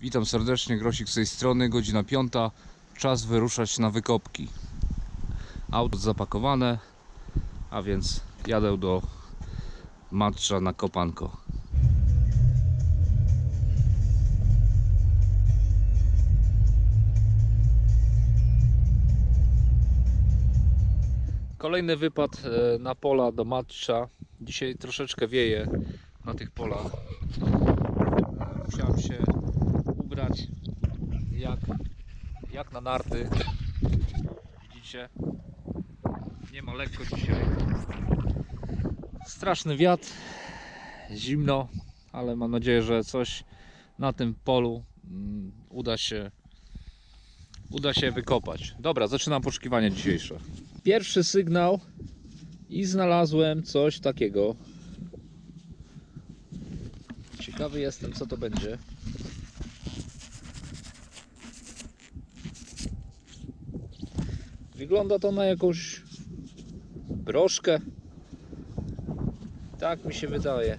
Witam serdecznie, Grosik z tej strony, godzina 5. Czas wyruszać na wykopki. Auto zapakowane, a więc jadę do Matcza na kopanko. Kolejny wypad na pola do Matcza. Dzisiaj troszeczkę wieje na tych polach. Musiałem się ubrać jak na narty. Widzicie, nie ma lekko dzisiaj. Straszny wiatr, zimno, ale mam nadzieję, że coś na tym polu uda się wykopać. Dobra, zaczynam poszukiwanie dzisiejsze. Pierwszy sygnał i znalazłem coś takiego. Ciekawy jestem, co to będzie. Wygląda to na jakąś broszkę. Tak mi się wydaje.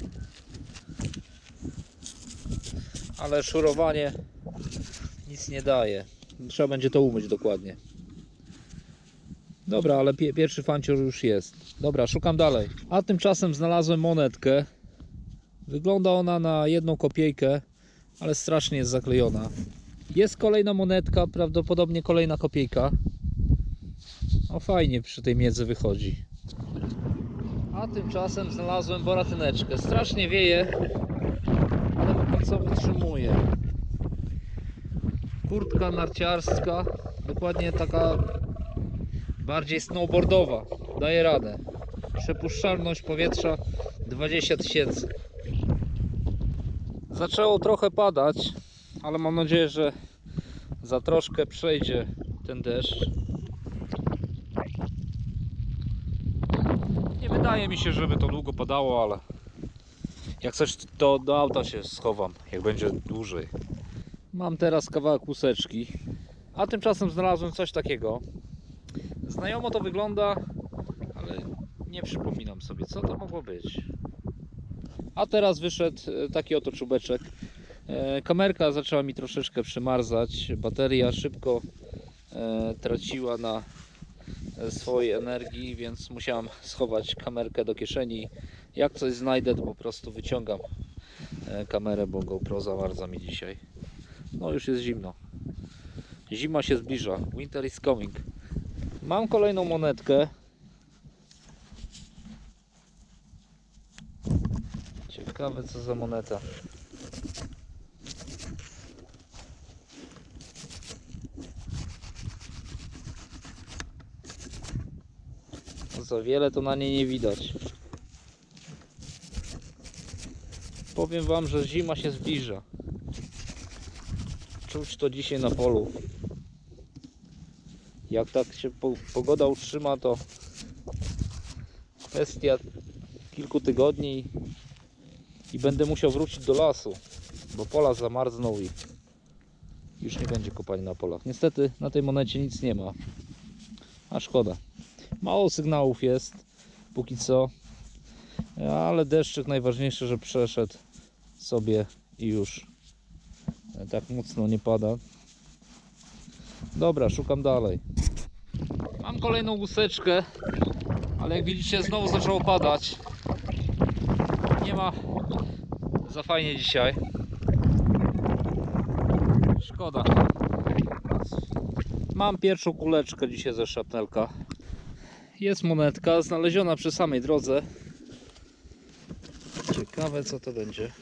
Ale szurowanie nic nie daje. Trzeba będzie to umyć dokładnie. Dobra, ale pierwszy fancior już jest. Dobra, szukam dalej. A tymczasem znalazłem monetkę. Wygląda ona na 1 kopiejkę, ale strasznie jest zaklejona. Jest kolejna monetka, prawdopodobnie kolejna kopiejka. O, fajnie przy tej miedzy wychodzi. A tymczasem znalazłem boratyneczkę. Strasznie wieje, ale póki co wytrzymuje. Kurtka narciarska, dokładnie taka bardziej snowboardowa. Daje radę. Przepuszczalność powietrza 20 000. Zaczęło trochę padać, ale mam nadzieję, że za troszkę przejdzie ten deszcz. Nie wydaje mi się, żeby to długo padało, ale jak coś, to do auta się schowam, jak będzie dłużej. Mam teraz kawałek łuseczki, a tymczasem znalazłem coś takiego. Znajomo to wygląda, ale nie przypominam sobie, co to mogło być. A teraz wyszedł taki oto czubeczek. Kamerka zaczęła mi troszeczkę przymarzać, bateria szybko traciła na swojej energii, więc musiałem schować kamerkę do kieszeni. Jak coś znajdę, to po prostu wyciągam kamerę, bo GoPro zamarza mi dzisiaj. No już jest zimno. Zima się zbliża. Winter is coming. Mam kolejną monetkę. Ciekawe, co za moneta. Za wiele to na niej nie widać. Powiem wam, że zima się zbliża. Czuć to dzisiaj na polu. Jak tak się pogoda utrzyma, to kwestia kilku tygodni i będę musiał wrócić do lasu, bo pola zamarzną i już nie będzie kopania na polach. Niestety na tej monecie nic nie ma, a szkoda. Mało sygnałów jest póki co, ale deszczyk najważniejsze, że przeszedł sobie i już tak mocno nie pada. Dobra, szukam dalej. Mam kolejną łuseczkę, ale jak widzicie, znowu zaczęło padać. Nie ma za fajnie dzisiaj. Szkoda. Mam pierwszą kuleczkę dzisiaj ze szapnelka. Jest monetka znaleziona przy samej drodze. Ciekawe, co to będzie.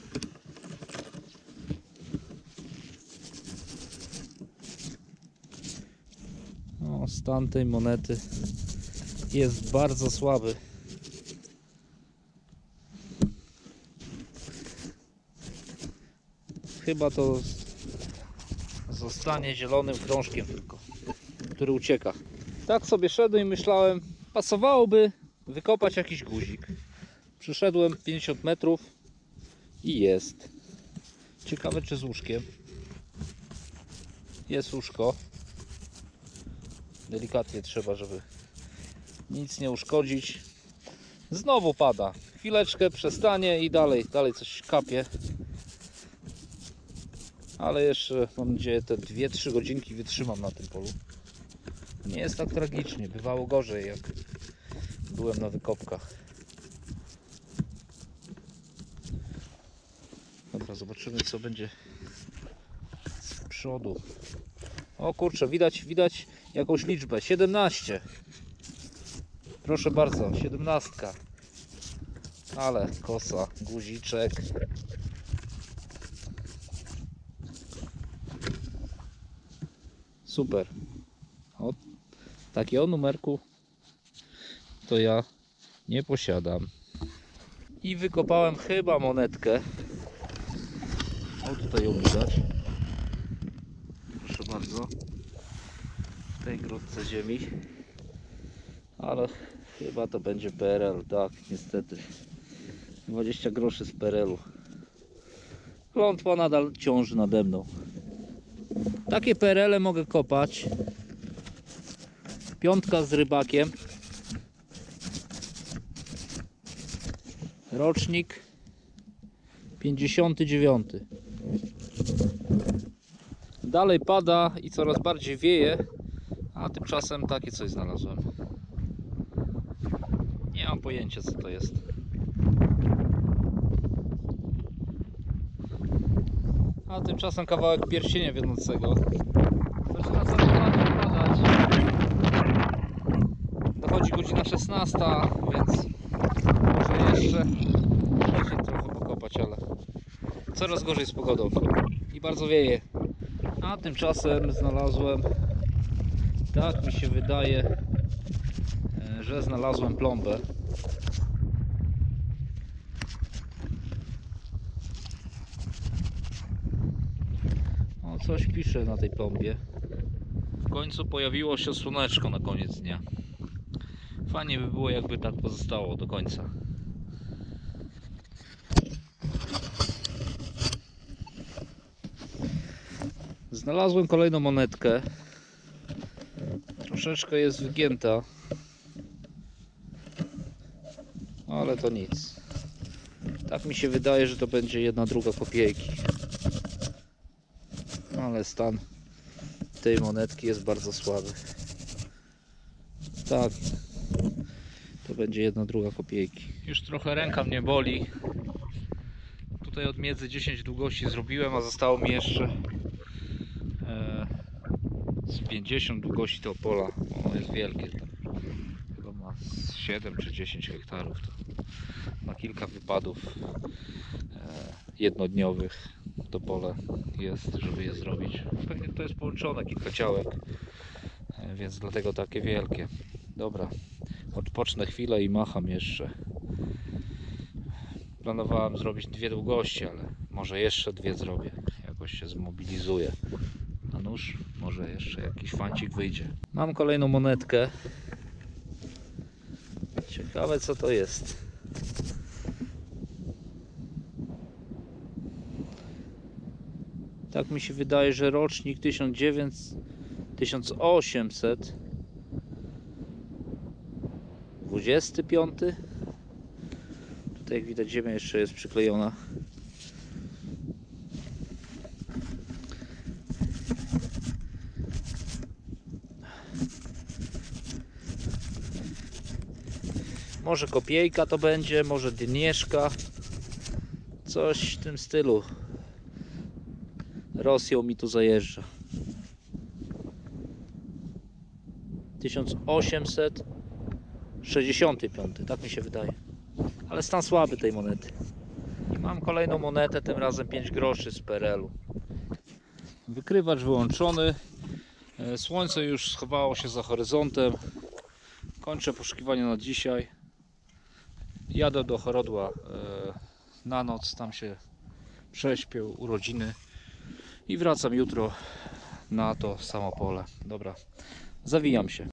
O, stan tej monety jest bardzo słaby. Chyba to zostanie zielonym krążkiem tylko, który ucieka. Tak sobie szedłem i myślałem, pasowałoby wykopać jakiś guzik. Przyszedłem 50 metrów i jest. Ciekawe, czy z łóżkiem. Jest łóżko. Delikatnie trzeba, żeby nic nie uszkodzić. Znowu pada. Chwileczkę przestanie i dalej coś kapie. Ale jeszcze mam nadzieję te 2-3 godzinki wytrzymam na tym polu. Nie jest tak tragicznie, bywało gorzej jak byłem na wykopkach. Dobra, zobaczymy co będzie z przodu. O kurczę, widać jakąś liczbę, 17. Proszę bardzo, 17. Ale kosa, guziczek. Super. O, takiego numerku to ja nie posiadam. I wykopałem chyba monetkę. O, tutaj ją widać. Proszę bardzo. W tej grudce ziemi. Ale chyba to będzie PRL. Tak, niestety. 20 groszy z PRL-u. Klątwa nadal ciąży nade mną. Takie PRL-e mogę kopać. Piątka z rybakiem. Rocznik 59. Dalej pada i coraz bardziej wieje, a tymczasem takie coś znalazłem. Nie mam pojęcia co to jest. A tymczasem kawałek pierścienia wiodącego. Zaczyna coraz bardziej padać. Dochodzi godzina 16, więc może jeszcze trochę pokopać, ale coraz gorzej z pogodą i bardzo wieje. A tymczasem znalazłem, tak mi się wydaje, że znalazłem plombę. O, coś pisze na tej plombie. W końcu pojawiło się słoneczko na koniec dnia. Fajnie by było, jakby tak pozostało do końca. Znalazłem kolejną monetkę. Troszeczkę jest wygięta, ale to nic. Tak mi się wydaje, że to będzie 1/2 kopiejki. Ale stan tej monetki jest bardzo słaby. Tak, to będzie 1/2 kopiejki. Już trochę ręka mnie boli. Tutaj od miedzy 10 długości zrobiłem, a zostało mi jeszcze z 50 długości to pola. Ono jest wielkie. Chyba ma 7 czy 10 hektarów. To ma kilka wypadów jednodniowych. To pole jest, żeby je zrobić. Pewnie to jest połączone, kilka działek, więc dlatego takie wielkie. Dobra, odpocznę chwilę i macham jeszcze. Planowałem zrobić 2 długości, ale może jeszcze 2 zrobię. Jakoś się zmobilizuję. Na nóż może jeszcze jakiś fancik wyjdzie. Mam kolejną monetkę. Ciekawe co to jest. Tak mi się wydaje, że rocznik 1825. Tutaj jak widać ziemia jeszcze jest przyklejona. Może kopiejka to będzie, może dynieszka. Coś w tym stylu. Rosją mi tu zajeżdża. 1865, tak mi się wydaje. Ale stan słaby tej monety. I mam kolejną monetę, tym razem 5 groszy z PRL-u. Wykrywacz wyłączony. Słońce już schowało się za horyzontem. Kończę poszukiwania na dzisiaj. Jadę do Chorodła na noc, tam się prześpię, urodziny. I wracam jutro na to samo pole. Dobra, zawijam się.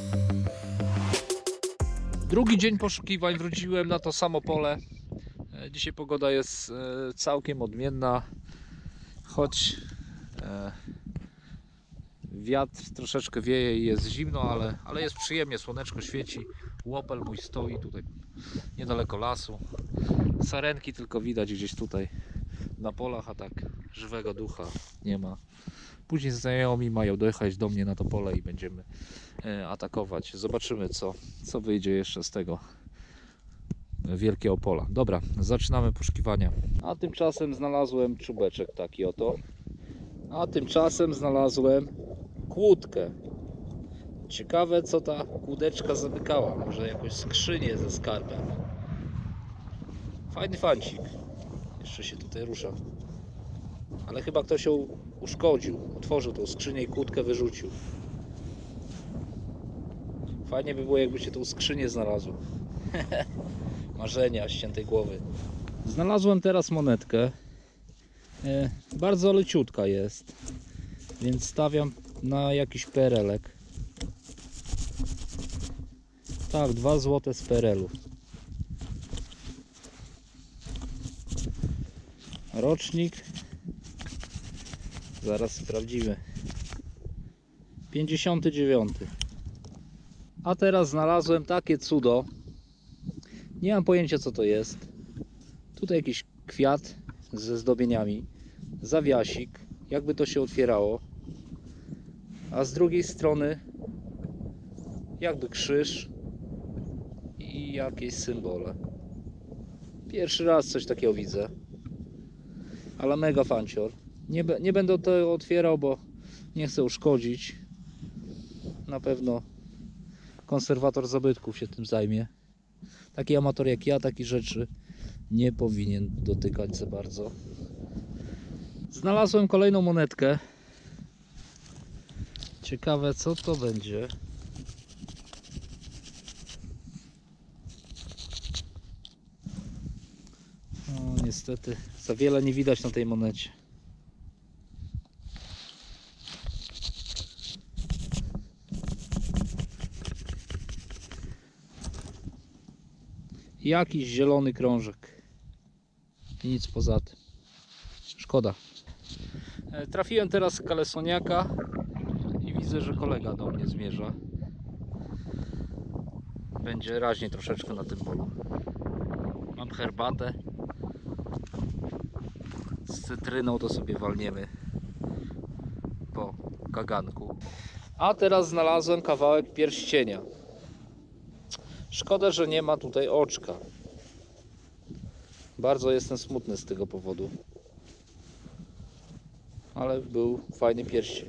Drugi dzień poszukiwań, wróciłem na to samo pole. Dzisiaj pogoda jest całkiem odmienna, choć wiatr troszeczkę wieje i jest zimno, ale jest przyjemnie, słoneczko świeci. Łopel mój stoi tutaj niedaleko lasu. Sarenki tylko widać gdzieś tutaj na polach, a tak żywego ducha nie ma. Później znajomi mają dojechać do mnie na to pole i będziemy atakować. Zobaczymy co wyjdzie jeszcze z tego wielkiego pola. Dobra, zaczynamy poszukiwania. A tymczasem znalazłem czubeczek taki oto. A tymczasem znalazłem kłódkę. Ciekawe co ta kłódeczka zamykała. Może jakąś skrzynię ze skarbem. Fajny fancik. Jeszcze się tutaj rusza. Ale chyba ktoś ją uszkodził. Otworzył tą skrzynię i kłódkę wyrzucił. Fajnie by było, jakby się tą skrzynię znalazło. Marzenia ściętej głowy. Znalazłem teraz monetkę. Bardzo leciutka jest. Więc stawiam na jakiś perelek. Tak, 2 złote z perelu. Rocznik. Zaraz sprawdzimy. 59. A teraz znalazłem takie cudo. Nie mam pojęcia co to jest. Tutaj jakiś kwiat ze zdobieniami. Zawiasik. Jakby to się otwierało. A z drugiej strony jakby krzyż i jakieś symbole. Pierwszy raz coś takiego widzę. Ale mega fancior. Nie będę tego otwierał, bo nie chcę uszkodzić. Na pewno konserwator zabytków się tym zajmie. Taki amator jak ja takich rzeczy nie powinien dotykać za bardzo. Znalazłem kolejną monetkę. Ciekawe co to będzie. No niestety za wiele nie widać na tej monecie. Jakiś zielony krążek. I nic poza tym. Szkoda. Trafiłem teraz kalesoniaka i widzę, że kolega do mnie zmierza. Będzie raźniej troszeczkę na tym polu. Mam herbatę. Z cytryną to sobie walniemy po kaganku. A teraz znalazłem kawałek pierścienia. Szkoda, że nie ma tutaj oczka. Bardzo jestem smutny z tego powodu. Ale był fajny pierścień.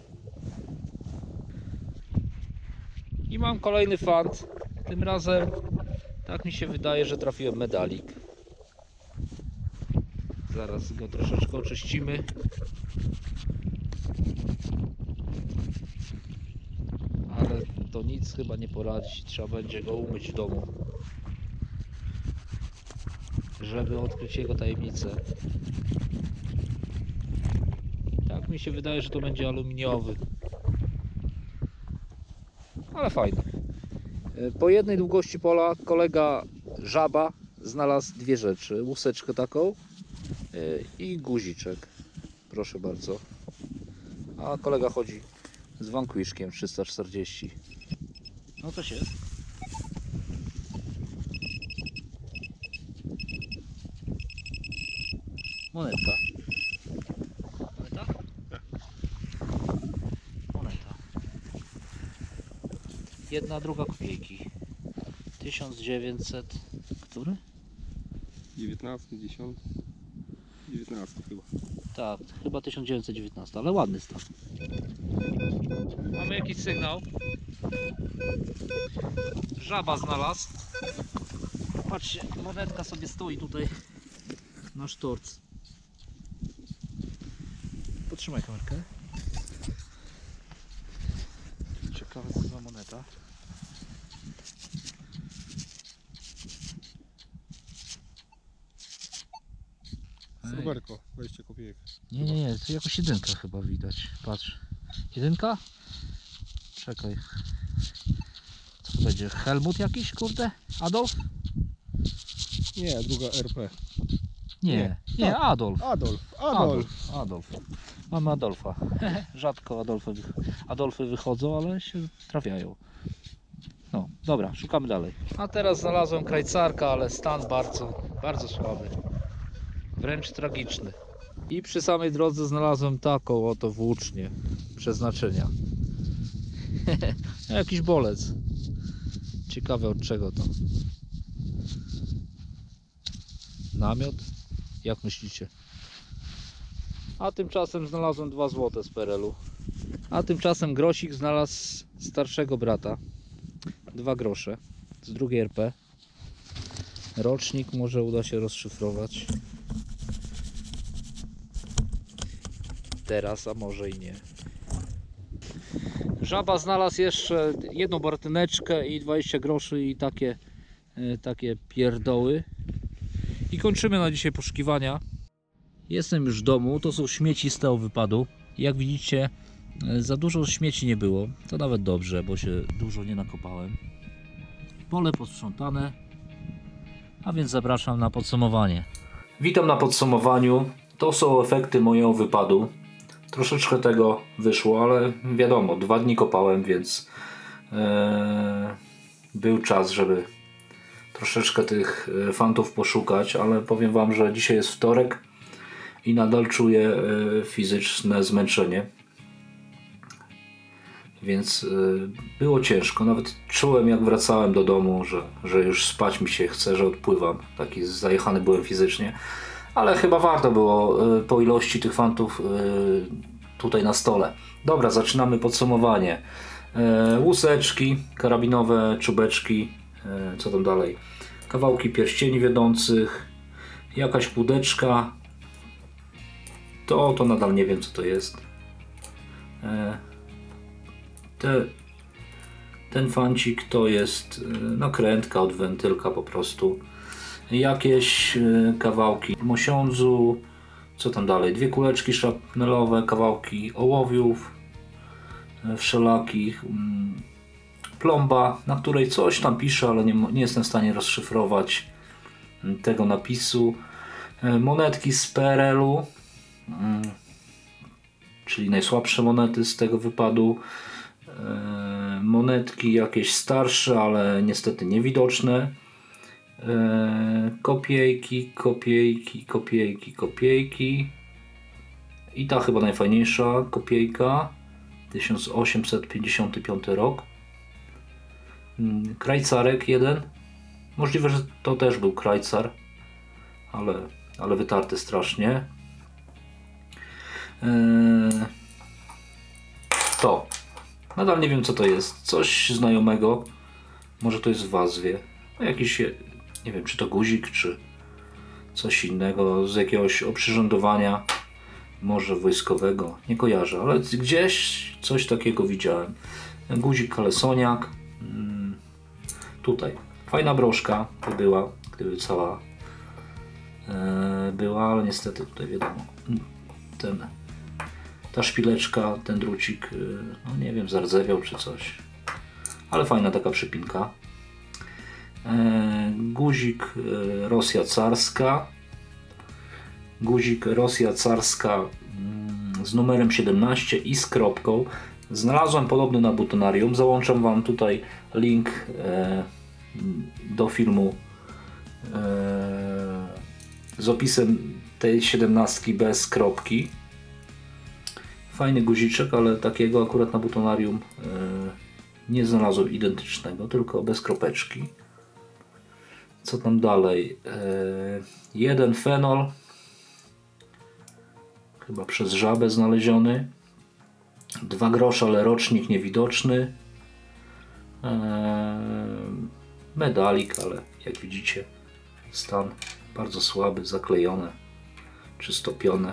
I mam kolejny fant. Tym razem tak mi się wydaje, że trafiłem medalik. Zaraz go troszeczkę oczyścimy. Ale to nic chyba nie poradzi. Trzeba będzie go umyć w domu, żeby odkryć jego tajemnicę. Tak mi się wydaje, że to będzie aluminiowy. Ale fajny. Po jednej długości pola kolega żaba znalazł 2 rzeczy. Łuseczkę taką i guziczek. Proszę bardzo. A kolega chodzi z vanquishkiem 340. No coś jest. Monetka. Moneta? Moneta. 1, 2 kopiejki. 1900. Który? 19, 10. 19 chyba. Tak, chyba 1919, ale ładny stan. Mamy jakiś sygnał. Żaba znalazł. Patrzcie, monetka sobie stoi tutaj na sztorc. Potrzymaj kamerkę. Ciekawe co za moneta. Sreberko, 20 kopiejek. Nie, tu jakoś 1 chyba widać. Patrz. 1? Czekaj. Co to będzie? Helmut jakiś, kurde? Adolf? Nie, druga RP. Nie, Adolf. Adolf. Mamy Adolfa. Rzadko Adolfy wychodzą, ale się trafiają. No, dobra, szukamy dalej. A teraz znalazłem krajcarka, ale stan bardzo słaby. Wręcz tragiczny. I przy samej drodze znalazłem taką oto włócznię przeznaczenia. Jakiś bolec. Ciekawe od czego to. Namiot? Jak myślicie? A tymczasem znalazłem 2 złote z PRL-u. A tymczasem Grosik znalazł starszego brata. 2 grosze z drugiej RP. Rocznik może uda się rozszyfrować. Teraz, a może i nie. Żaba znalazł jeszcze jedną bartyneczkę i 20 groszy i takie pierdoły. I kończymy na dzisiaj poszukiwania. Jestem już w domu, to są śmieci z tego wypadu. Jak widzicie, za dużo śmieci nie było. To nawet dobrze, bo się dużo nie nakopałem. Pole posprzątane, a więc zapraszam na podsumowanie. Witam na podsumowaniu. To są efekty mojego wypadu. Troszeczkę tego wyszło, ale wiadomo, 2 dni kopałem, więc był czas, żeby troszeczkę tych fantów poszukać, ale powiem wam, że dzisiaj jest wtorek i nadal czuję fizyczne zmęczenie. Więc było ciężko. Nawet czułem, jak wracałem do domu, że już spać mi się chce, że odpływam. Taki zajechany byłem fizycznie. Ale chyba warto było po ilości tych fantów tutaj na stole. Dobra, zaczynamy podsumowanie. Łuseczki karabinowe, czubeczki, co tam dalej? Kawałki pierścieni wiodących, jakaś kłódeczka. To nadal nie wiem, co to jest. Ten fancik to jest nakrętka od wentylka po prostu. Jakieś kawałki mosiądzu, co tam dalej? 2 kuleczki szrapnelowe, kawałki ołowiów wszelakich, plomba, na której coś tam pisze, ale nie jestem w stanie rozszyfrować tego napisu. Monetki z PRL-u, czyli najsłabsze monety z tego wypadu. Monetki jakieś starsze, ale niestety niewidoczne. Kopiejki. I ta chyba najfajniejsza kopiejka. 1855 rok. Krajcarek jeden. Możliwe, że to też był krajcar, ale wytarty strasznie. To. Nadal nie wiem, co to jest. Coś znajomego. Może to jest w wazwie. Jakiś, nie wiem, czy to guzik, czy coś innego z jakiegoś oprzyrządowania. Może wojskowego. Nie kojarzę, ale gdzieś coś takiego widziałem. Guzik kalesoniak. Tutaj. Fajna broszka by była, gdyby cała była, ale niestety tutaj wiadomo. Ta szpileczka, ten drucik, no nie wiem, zardzewiał czy coś. Ale fajna taka przypinka. Guzik Rosja carska. Guzik Rosja carska z numerem 17 i z kropką. Znalazłem podobny na butonarium. Załączam wam tutaj link do filmu z opisem tej 17 bez kropki. Fajny guziczek, ale takiego akurat na butonarium nie znalazłem identycznego, tylko bez kropeczki. Co tam dalej? Jeden fenol, chyba przez żabę znaleziony. 2 grosze, ale rocznik niewidoczny. Medalik, ale jak widzicie, stan bardzo słaby, zaklejone czy stopione.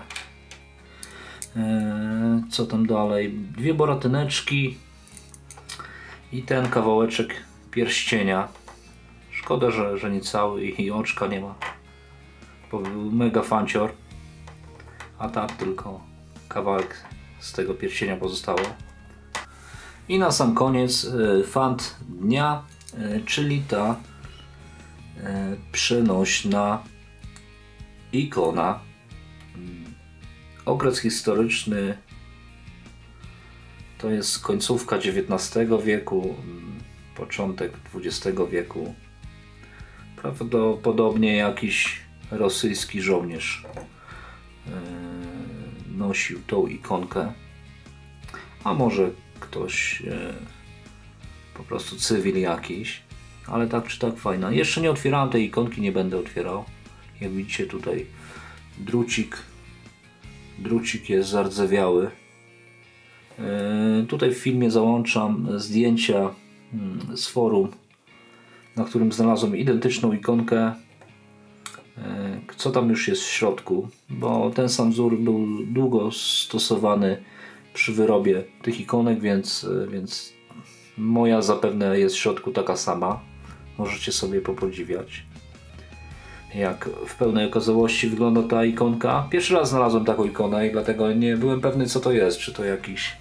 Co tam dalej? 2 boratyneczki i ten kawałeczek pierścienia. Szkoda, że nie cały i oczka nie ma, bo był mega fancior, a tak tylko kawałek z tego pierścienia pozostało. I na sam koniec fant dnia, czyli ta przenośna ikona. Okres historyczny to jest końcówka XIX wieku, początek XX wieku. Prawdopodobnie jakiś rosyjski żołnierz nosił tą ikonkę, a może ktoś po prostu cywil jakiś, ale tak czy tak fajna. Jeszcze nie otwierałem tej ikonki, nie będę otwierał. Jak widzicie tutaj drucik jest zardzewiały. Tutaj w filmie załączam zdjęcia z forum, na którym znalazłem identyczną ikonkę. Co tam już jest w środku, bo ten sam wzór był długo stosowany przy wyrobie tych ikonek, więc moja zapewne jest w środku taka sama. Możecie sobie popodziwiać, jak w pełnej okazałości wygląda ta ikonka. Pierwszy raz znalazłem taką ikonę i dlatego nie byłem pewny, co to jest. Czy to jakiś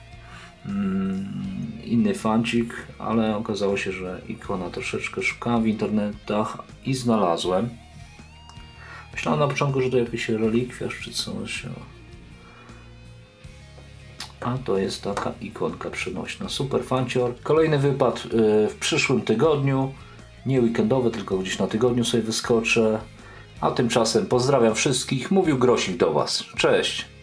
inny fancik, ale okazało się, że ikona. Troszeczkę szukałem w internetach i znalazłem. Myślałem na początku, że to jakiś relikwiarz czy coś. A to jest taka ikonka przenośna. Super fancior. Kolejny wypad w przyszłym tygodniu. Nie weekendowy, tylko gdzieś na tygodniu sobie wyskoczę. A tymczasem pozdrawiam wszystkich. Mówił Grosik do Was. Cześć!